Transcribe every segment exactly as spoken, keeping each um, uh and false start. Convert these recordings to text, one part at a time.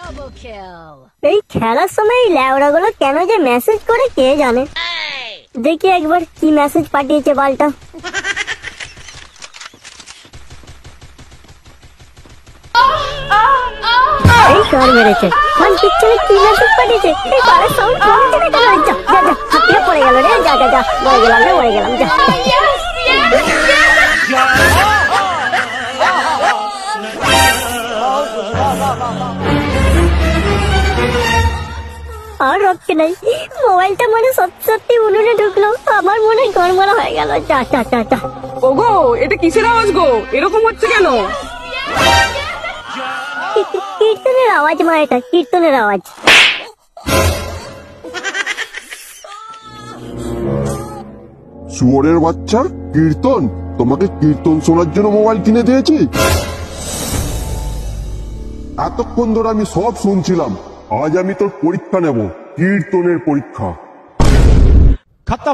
এই খেলার সময় ল্যাওড়া গুলো কেন যে মেসেজ করে কে জানে। দেখি একবার কি মেসেজ পাঠিয়েছে বালটা। এই কার মেরেছে মান পিছনে কি মেসেজ পাঠিয়েছে। এই কারের সাউন্ড শুনতে না কেন। যা যা যা হাতে পড়ে গেল রে। যা যা যা মরে গেলাম রে মরে গেলাম। যা আর রক্ষে নাই। মোবাইলটা মনে সত্যি সত্যি উনুনে ঢুকলো। আমার মনে গড়মাড়া হয়ে গেল। যা যা যা যা। ওগো এটা কিসের আওয়াজ গো? এরকম হচ্ছে কেন? কীর্তনের আওয়াজ মা, এটা কীর্তনের আওয়াজ। শুয়োরের বাচ্চা কীর্তন? তোমাকে কীর্তন শোনার জন্য মোবাইল কিনে দিয়েছি? এতক্ষণ ধরে আমি সব শুনছিলাম। আজ আমি তোর পরীক্ষা নেব, কীর্তনের পরীক্ষা। খতম।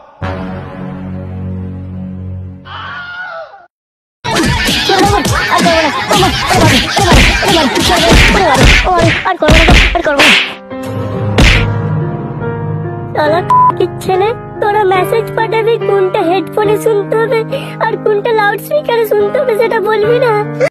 ছেলে তোরা মেসেজ পাঠাবি কোনটা হেডফোনে শুনতে হবে আর কোনটা লাউড স্পিকারে শুনতে হবে সেটা বলবি না।